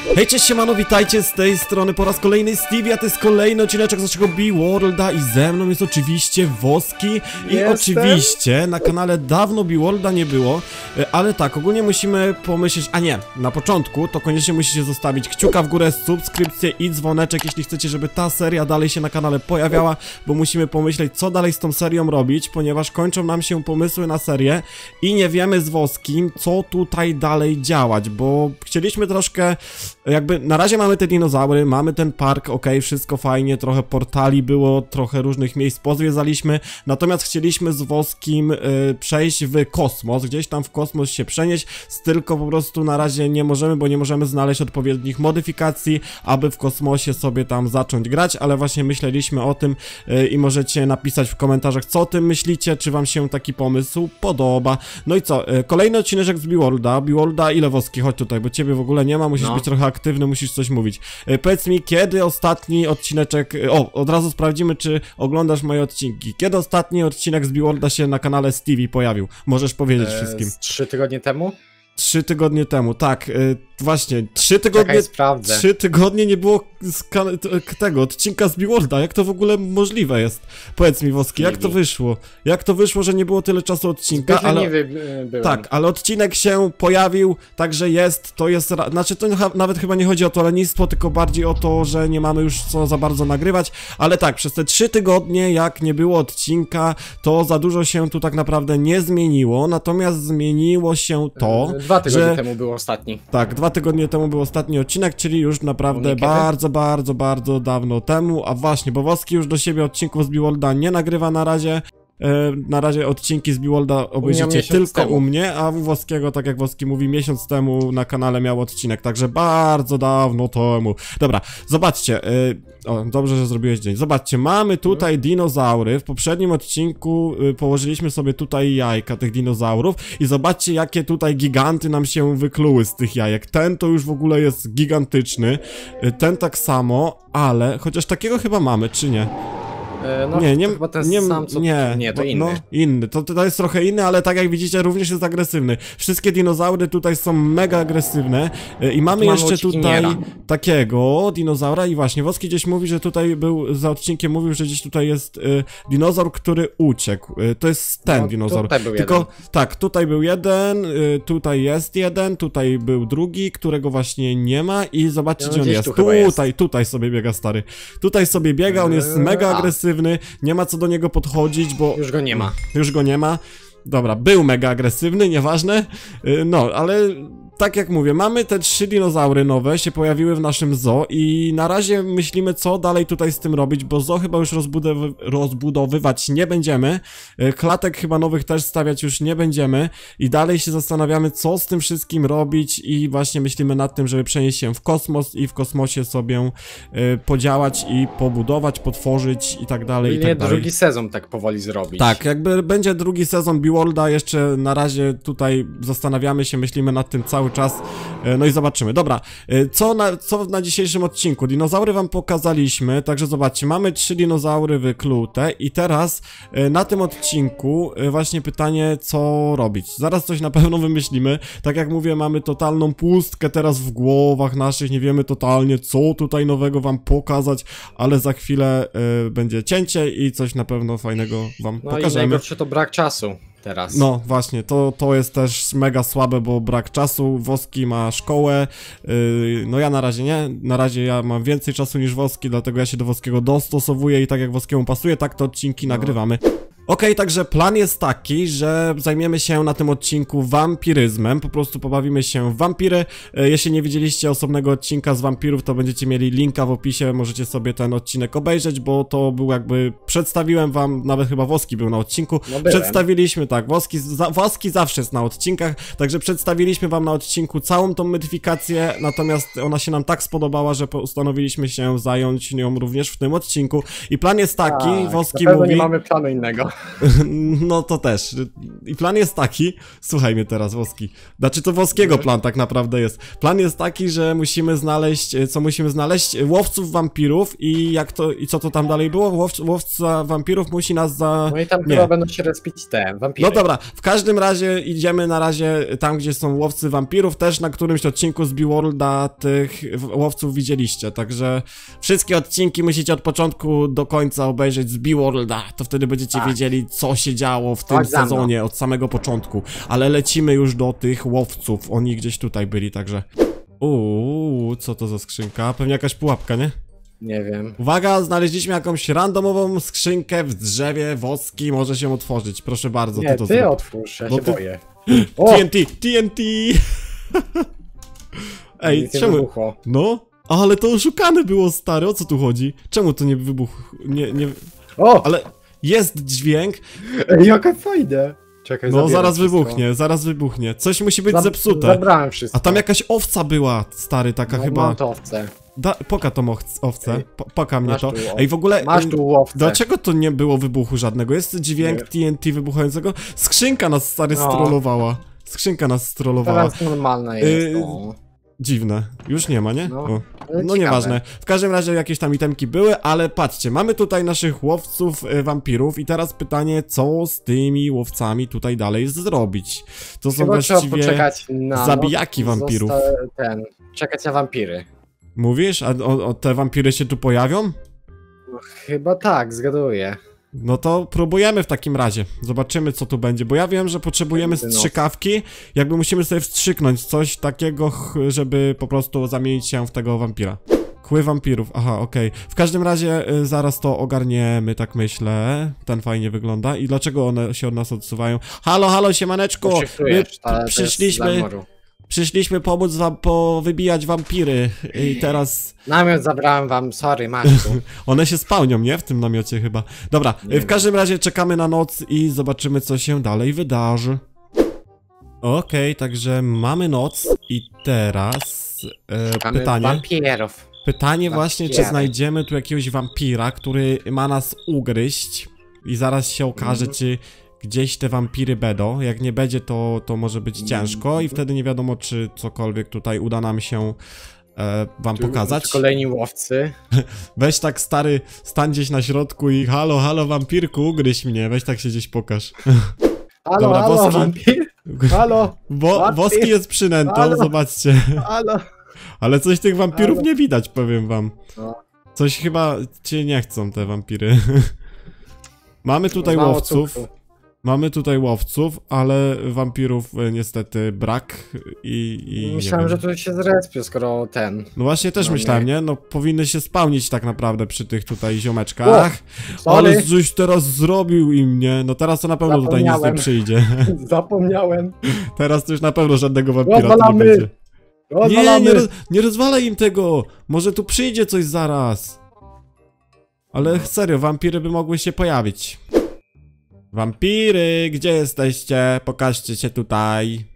Hej, cześć, siemano, witajcie z tej strony po raz kolejny Stevie, a to jest kolejny odcineczek z naszego Beworlda i ze mną jest oczywiście Woski i oczywiście na kanale dawno Beworlda nie było, ale tak, ogólnie musimy pomyśleć, a nie, na początku to koniecznie musicie zostawić kciuka w górę, subskrypcję i dzwoneczek, jeśli chcecie, żeby ta seria dalej się na kanale pojawiała, bo musimy pomyśleć, co dalej z tą serią robić, ponieważ kończą nam się pomysły na serię i nie wiemy z Woskim, co tutaj dalej działać, bo chcieliśmy troszkę, jakby na razie mamy te dinozaury, mamy ten park, ok, wszystko fajnie, trochę portali było, trochę różnych miejsc pozwiedzaliśmy, natomiast chcieliśmy z Woskim przejść w kosmos, gdzieś tam w kosmos się przenieść, tylko po prostu na razie nie możemy, bo nie możemy znaleźć odpowiednich modyfikacji, aby w kosmosie sobie tam zacząć grać, ale właśnie myśleliśmy o tym i możecie napisać w komentarzach, co o tym myślicie, czy wam się taki pomysł podoba. No i co, kolejny odcinek z Beworlda, ile Woski, chodź tutaj, bo ciebie w ogóle nie ma, musisz być trochę aktywny, musisz coś mówić. Powiedz mi, kiedy ostatni odcineczek, od razu sprawdzimy, czy oglądasz moje odcinki. Kiedy ostatni odcinek z Beworlda się na kanale Stevie pojawił? Możesz powiedzieć wszystkim. 3 tygodnie temu? 3 tygodnie temu, tak, właśnie, 3 tygodnie, Czekaj, sprawdzę. 3 tygodnie nie było tego odcinka z Beworlda, jak to w ogóle możliwe jest? Powiedz mi, Woski, jak to wyszło? Jak to wyszło, że nie było tyle czasu odcinka, ale... byłem. Tak, ale odcinek się pojawił, także jest, to jest, znaczy to nawet chyba nie chodzi o to lenistwo, tylko bardziej o to, że nie mamy już co za bardzo nagrywać, ale tak, przez te 3 tygodnie, jak nie było odcinka, to za dużo się tu tak naprawdę nie zmieniło, natomiast zmieniło się to, 2 tygodnie temu był ostatni. Tak, 2 tygodnie temu był ostatni odcinek, czyli już naprawdę bardzo dawno temu, a właśnie, bo Woski już do siebie odcinków z Beworlda nie nagrywa na razie. Na razie odcinki z Beworlda obejrzycie tylko u mnie, a u Woskiego, tak jak Woski mówi, miesiąc temu na kanale miał odcinek, także bardzo dawno temu. Dobra, zobaczcie, o, dobrze, że zrobiłeś dzień. Zobaczcie, mamy tutaj dinozaury, w poprzednim odcinku położyliśmy sobie tutaj jajka tych dinozaurów i zobaczcie, jakie tutaj giganty nam się wykluły z tych jajek. Ten to już w ogóle jest gigantyczny, ten tak samo, ale chociaż takiego chyba mamy, czy nie? No, nie, chyba ten sam, co... nie, to inny. No, inny. To jest trochę inny, ale tak jak widzicie, również jest agresywny. Wszystkie dinozaury tutaj są mega agresywne i mamy jeszcze tutaj takiego dinozaura i właśnie, Woski gdzieś mówi, że tutaj był, za odcinkiem mówił, że gdzieś tutaj jest dinozaur, który uciekł. To jest ten dinozaur. Tutaj był tylko, jeden. tak, tutaj był jeden, tutaj jest jeden, tutaj był drugi, którego właśnie nie ma i zobaczcie, gdzie on jest. Tutaj sobie biega, stary. Tutaj sobie biega, on jest mega agresywny. Nie ma co do niego podchodzić, bo... Już go nie ma. Już go nie ma. Dobra, był mega agresywny, nieważne. No, ale tak jak mówię, mamy te 3 dinozaury nowe, się pojawiły w naszym zoo i na razie myślimy, co dalej tutaj z tym robić, bo zoo chyba już rozbudowywać nie będziemy. Klatek chyba nowych też stawiać już nie będziemy i dalej się zastanawiamy, co z tym wszystkim robić i właśnie myślimy nad tym, żeby przenieść się w kosmos i w kosmosie sobie podziałać i pobudować, potworzyć i tak dalej, i tak dalej. Drugi sezon tak powoli zrobić. Tak, jakby będzie drugi sezon Beworlda, jeszcze na razie tutaj zastanawiamy się, myślimy nad tym cały czas, no i zobaczymy. Dobra, co na dzisiejszym odcinku? Dinozaury wam pokazaliśmy, także zobaczcie, mamy 3 dinozaury wyklute i teraz na tym odcinku właśnie pytanie, co robić. Zaraz coś na pewno wymyślimy, tak jak mówię, mamy totalną pustkę teraz w głowach naszych, nie wiemy totalnie, co tutaj nowego wam pokazać, ale za chwilę będzie cięcie i coś na pewno fajnego wam pokażemy. I najgorsze to brak czasu. Teraz. No właśnie, to jest też mega słabe, bo brak czasu, Woski ma szkołę, no ja na razie nie, na razie ja mam więcej czasu niż Woski, dlatego ja się do Woskiego dostosowuję i tak jak Woskiemu pasuje, tak to odcinki nagrywamy. Okej, także plan jest taki, że zajmiemy się na tym odcinku wampiryzmem, po prostu pobawimy się w wampiry. Jeśli nie widzieliście osobnego odcinka z wampirów, to będziecie mieli linka w opisie, możecie sobie ten odcinek obejrzeć, bo to był jakby, przedstawiłem wam, nawet chyba Woski był na odcinku, przedstawiliśmy, tak, Woski zawsze jest na odcinkach, także przedstawiliśmy wam na odcinku całą tą modyfikację, natomiast ona się nam tak spodobała, że postanowiliśmy się zająć nią również w tym odcinku i plan jest taki, Woski mówi... nie mamy planu innego. No to też. I plan jest taki, słuchaj mnie teraz, Woski. Znaczy to Woskiego plan tak naprawdę jest. Plan jest taki, że musimy znaleźć, co musimy znaleźć? Łowców wampirów i jak to, i co to tam dalej było? Łowca wampirów musi nas No i tam chyba będą się respić te wampiry. No dobra, w każdym razie idziemy na razie tam, gdzie są łowcy wampirów, też na którymś odcinku z Beworlda tych łowców widzieliście, także wszystkie odcinki musicie od początku do końca obejrzeć z Beworlda, to wtedy będziecie wiedzieli, co się działo w tym sezonie od samego początku, ale lecimy już do tych łowców, oni gdzieś tutaj byli, także... co to za skrzynka? Pewnie jakaś pułapka, nie? Nie wiem. Uwaga, znaleźliśmy jakąś randomową skrzynkę w drzewie, Woski może się otworzyć, proszę bardzo. Nie, ty otwórz, ja się boję. TNT! Ej, czemu? Wybuchło. No, ale to oszukane było, stary, o co tu chodzi? Czemu to nie wybuchło? Nie... O! Ale jest dźwięk. Ej, jaka fajne. Czekaj, no zaraz wybuchnie. Coś musi być zepsute. Zabrałem wszystko. A tam jakaś owca była, stary, taka chyba... Mam to owcę. Poka tą owcę, poka mnie to. Ej, w ogóle... Masz tu łowcę. Dlaczego to nie było wybuchu żadnego? Jest dźwięk TNT wybuchającego? Skrzynka nas, stary, strollowała. Skrzynka nas strollowała. Teraz normalna jest, Dziwne. Już nie ma, nie? No nieważne. W każdym razie jakieś tam itemki były, ale patrzcie, mamy tutaj naszych łowców wampirów i teraz pytanie, co z tymi łowcami tutaj dalej zrobić? To są właściwie zabijaki wampirów. Czekać na wampiry. Mówisz? A te wampiry się tu pojawią? No, chyba tak, zgaduję. No to próbujemy w takim razie. Zobaczymy, co tu będzie, bo ja wiem, że potrzebujemy strzykawki. Jakby musimy sobie wstrzyknąć coś takiego, żeby po prostu zamienić się w tego wampira. Kły wampirów, aha, okej. W każdym razie zaraz to ogarniemy, tak myślę. Ten fajnie wygląda. I dlaczego one się od nas odsuwają? Halo, siemaneczko! Przyszliśmy pomóc wam wybijać wampiry i teraz... Namiot zabrałem wam, sorry, masz tu. One się spełnią, nie? W tym namiocie chyba. Dobra, w każdym razie czekamy na noc i zobaczymy, co się dalej wydarzy. Okej, także mamy noc i teraz pytanie. Wampirów. Pytanie właśnie, czy znajdziemy tu jakiegoś wampira, który ma nas ugryźć i zaraz się okaże, czy... Gdzieś te wampiry będą, jak nie będzie to może być ciężko i wtedy nie wiadomo, czy cokolwiek tutaj uda nam się wam pokazać. Kolejni łowcy. Weź tak, stary, stań gdzieś na środku i halo wampirku, ugryź mnie, weź tak się gdzieś pokaż. Halo, dobra, halo, wampir? Halo, Woski jest przynętą, zobaczcie. Halo. Ale coś tych wampirów nie widać, powiem wam. Coś chyba cię nie chcą te wampiry. Mamy tutaj łowców. Mamy tutaj łowców, ale wampirów niestety brak i myślałem, że tu się zrespię, skoro No właśnie też myślałem, nie? No powinny się spełnić tak naprawdę przy tych tutaj ziomeczkach. Ale coś teraz zrobił im, nie? No teraz to na pewno tutaj nic nie przyjdzie. Zapomniałem. Teraz to już na pewno żadnego wampira tu nie będzie. Nie rozwalaj im tego! Może tu przyjdzie coś zaraz. Ale serio, wampiry by mogły się pojawić. Wampiry, gdzie jesteście? Pokażcie się tutaj.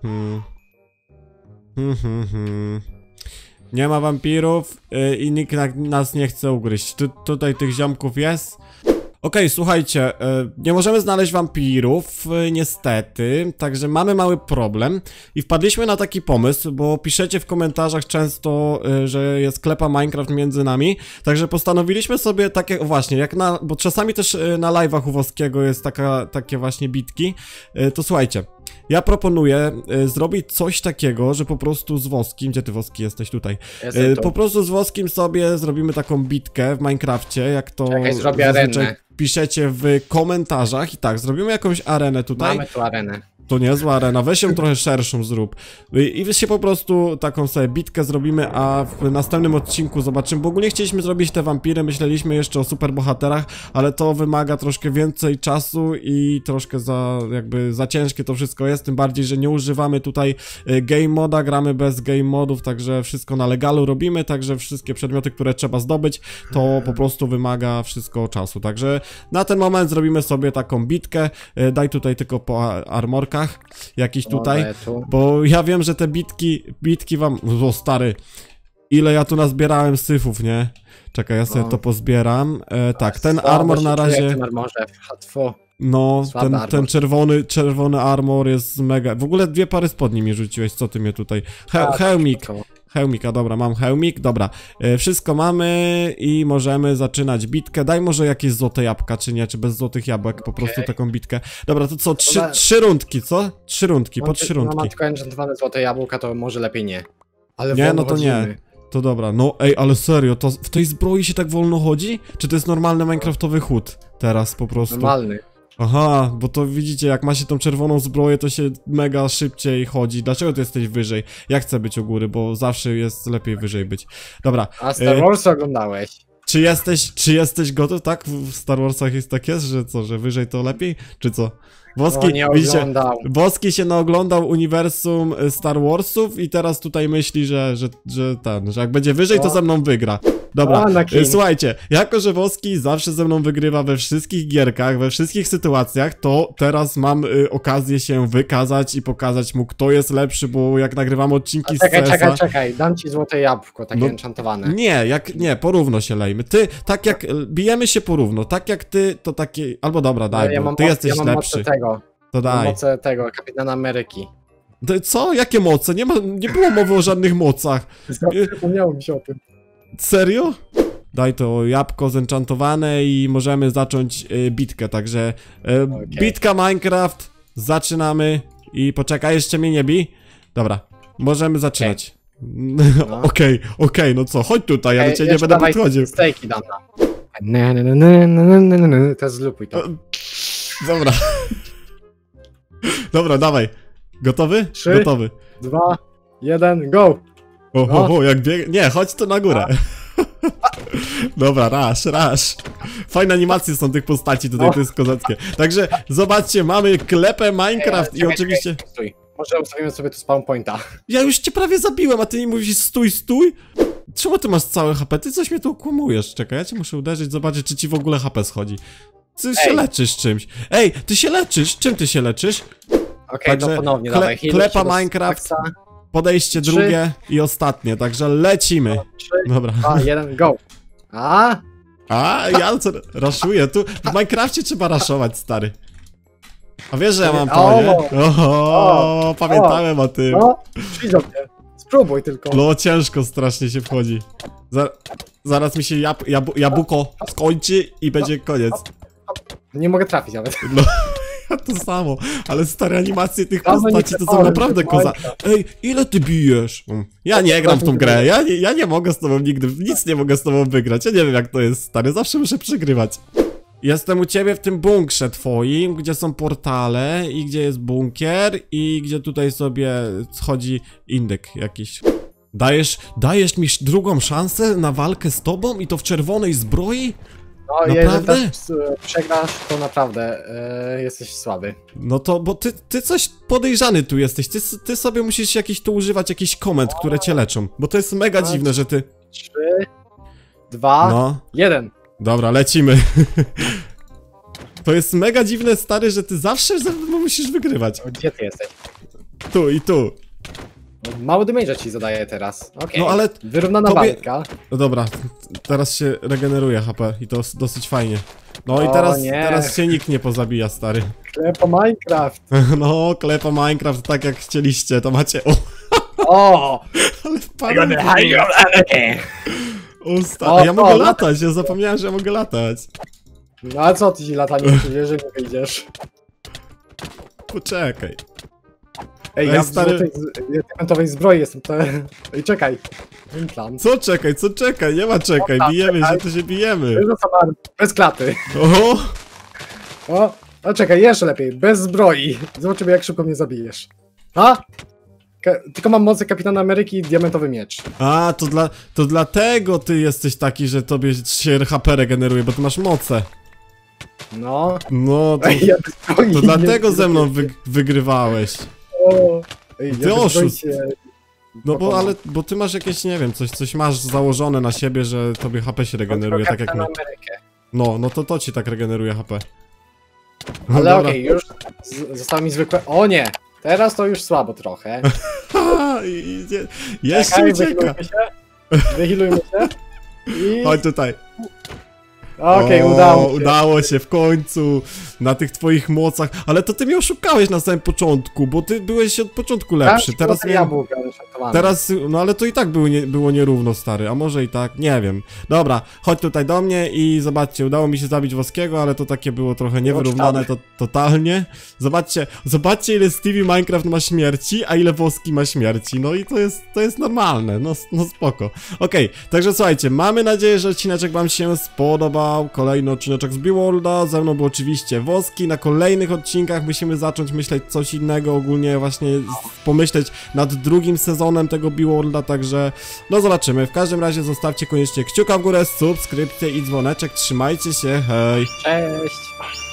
Nie ma wampirów i nikt nas nie chce ugryźć. Tutaj tych ziomków jest. Okej, słuchajcie, nie możemy znaleźć wampirów, niestety, także mamy mały problem i wpadliśmy na taki pomysł, bo piszecie w komentarzach często, że jest klepa Minecraft między nami, także postanowiliśmy sobie takie, właśnie, bo czasami też na live'ach u Woskiego jest takie właśnie bitki, to słuchajcie. Ja proponuję zrobić coś takiego, że po prostu z Woskim, gdzie ty Woski jesteś tutaj? Po prostu z Woskim sobie zrobimy taką bitkę w Minecrafcie, jak to zrobię arenę. Piszecie w komentarzach i tak, zrobimy jakąś arenę tutaj. Mamy tu arenę. To niezła arena, weź ją trochę szerszą zrób. I się po prostu taką sobie bitkę zrobimy, a w następnym odcinku zobaczymy, bo ogólnie chcieliśmy zrobić te wampiry, myśleliśmy jeszcze o superbohaterach, ale to wymaga troszkę więcej czasu i troszkę za ciężkie to wszystko jest, tym bardziej, że nie używamy tutaj game moda, gramy bez game modów, także wszystko na legalu robimy, także wszystkie przedmioty, które trzeba zdobyć, to po prostu wymaga wszystko czasu, także na ten moment zrobimy sobie taką bitkę, daj tutaj tylko po armorkach jakiś tutaj, bo ja wiem, że te bitki wam... O stary, ile ja tu nazbierałem syfów, nie? Czekaj, ja sobie to pozbieram. Tak, ten armor na razie... No, ten czerwony armor jest mega. W ogóle 2 pary spodni mi rzuciłeś, co ty mnie tutaj... Hełmika, dobra, mam hełmik, dobra. Wszystko mamy i możemy zaczynać bitkę. Daj może jakieś złote jabłka, czy nie, czy bez złotych jabłek, po prostu taką bitkę. Dobra, to co, 3 rundki, co? 3 rundki, po 3 rundki. Mam tylko enchantowane złote jabłka, to może lepiej nie. Ale nie, no to nie. To dobra, no ej, ale serio, to w tej zbroi się tak wolno chodzi? Czy to jest normalny minecraftowy chód teraz po prostu? Normalny. Aha, bo to widzicie, jak ma się tą czerwoną zbroję, to się mega szybciej chodzi. Dlaczego ty jesteś wyżej? Ja chcę być u góry, bo zawsze jest lepiej wyżej być. Dobra. A Star Wars oglądałeś? Czy jesteś gotów? Tak? W Star Warsach jest tak jest, że co, że wyżej to lepiej? Czy co? Woski, nie widzicie, oglądał. Woski się naoglądał uniwersum Star Warsów i teraz tutaj myśli, że jak będzie wyżej, to ze mną wygra. Dobra, słuchajcie, jako że Woski zawsze ze mną wygrywa we wszystkich gierkach, we wszystkich sytuacjach, to teraz mam okazję się wykazać i pokazać mu, kto jest lepszy, bo jak nagrywamy odcinki z CS-a... Czekaj, dam ci złote jabłko, takie enchantowane. Nie, porówno się lejmy. Ty, tak jak bijemy się porówno, tak jak ty, to takie... Albo dobra, daj, bo ty jesteś lepszy. To daj. Moce tego, Kapitana Ameryki. Co? Jakie moce? Nie było mowy o żadnych mocach. Zapomniało mi się o tym. Serio? Daj to jabłko zenchantowane i możemy zacząć bitkę, także bitka Minecraft, zaczynamy i poczekaj, jeszcze mnie nie bij. Dobra, możemy zaczynać. Okej, no co, chodź tutaj, ja do ciebie nie będę podchodził. Stejki dam Teraz zlupuj to. Dobra. Dobra, dawaj. Gotowy? 3, Gotowy. 2, 1, go! Jak biegnie. Nie, chodź tu na górę. Dobra, raz. Fajne animacje są tych postaci tutaj, to jest kozackie. Także zobaczcie, mamy klepę Minecraft i oczywiście... Stój. Może ustawimy sobie tu spawn pointa. Ja już cię prawie zabiłem, a ty mi mówisz stój. Czemu ty masz całe HP? Ty coś mnie tu okłamujesz. Czekaj, ja cię muszę uderzyć, zobaczyć, czy ci w ogóle HP schodzi. Ty się leczysz czymś. Ej, ty się leczysz? Czym ty się leczysz? Okej, to ponownie dawaj. Klepa Minecraft, podejście drugie i ostatnie, także lecimy. 3, dobra. 2, 1, go! Ja co raszuję, tu w Minecrafcie trzeba raszować, stary. A wiesz, że ja mam to, nie? Pamiętałem o tym. Przyjdź do mnie. Spróbuj tylko. No, ciężko strasznie się wchodzi. Zaraz mi się jabłko skończy i będzie koniec. Nie mogę trafić nawet. No, ja to samo, ale stare animacje tych postaci to są naprawdę koza. Ej, ile ty bijesz? Ja nie gram w tą grę, ja nie mogę z tobą nigdy, nic nie mogę z tobą wygrać, ja nie wiem jak to jest, stary, zawsze muszę przegrywać. Jestem u ciebie w tym bunkrze twoim, gdzie są portale i gdzie jest bunkier i gdzie tutaj sobie schodzi indyk jakiś. Dajesz mi drugą szansę na walkę z tobą i to w czerwonej zbroi? No, naprawdę? Jeżeli przegrasz, to naprawdę jesteś słaby. No to, bo ty coś podejrzany tu jesteś, ty sobie musisz tu używać jakichś komend, które cię leczą, bo to jest mega dziwne, że ty... 3, 2, 1. Dobra, lecimy. To jest mega dziwne, stary, że ty zawsze musisz wygrywać. Gdzie ty jesteś? Tu i tu. Mało damage'a ci zadaję teraz. Okej. No ale... Wyrównana walka. No dobra, teraz się regeneruje HP i to dosyć fajnie. No i teraz się nikt nie pozabija, stary. Klepa Minecraft. No, klepa Minecraft, tak jak chcieliście, to macie... Ale wpadłem. Ja mogę latać, ja zapomniałem, że ja mogę latać. No a co ty ci latanie nie wyjdziesz? Poczekaj. Ej, ja w diamentowej zbroi jestem, to... Ej, czekaj. Plan. Co czekaj, nie ma czekaj, bijemy się, to się bijemy. Bez klaty. O, czekaj, jeszcze lepiej, bez zbroi. Zobaczymy jak szybko mnie zabijesz. Tylko mam moce Kapitana Ameryki i diamentowy miecz. A, to dlatego ty jesteś taki, że tobie się HP regeneruje, bo ty masz moce. No. No, to dlatego ze mną wygrywałeś. Ty oszust. No bo ty masz jakieś, nie wiem, coś masz założone na siebie, że tobie HP się regeneruje, tak jak my. No to ci tak regeneruje HP. Ale okej, już zostało mi zwykłe... O nie! Teraz to już słabo trochę. Jeszcze ucieka. Wychilujmy się. Chodź tutaj. Okej, O, udało się. udało się w końcu na tych twoich mocach, ale to ty mnie oszukałeś na samym początku, bo ty byłeś od początku lepszy. Teraz ja był enchantowane. Teraz, no ale to i tak było nierówno, stary, a może i tak, nie wiem. Dobra, chodź tutaj do mnie i zobaczcie, udało mi się zabić Woskiego, ale to takie było trochę niewyrównane, to totalnie. Zobaczcie ile Stevie Minecraft ma śmierci, a ile Woski ma śmierci, no i to jest normalne, no spoko. Okej, także słuchajcie, mamy nadzieję, że odcineczek wam się spodobał, kolejny odcineczek z Beworlda, ze mną był oczywiście Woski, na kolejnych odcinkach musimy zacząć myśleć coś innego, ogólnie właśnie pomyśleć nad drugim sezonem tego Beworlda, także no zobaczymy. W każdym razie zostawcie koniecznie kciuka w górę, subskrypcję i dzwoneczek. Trzymajcie się, hej! Cześć!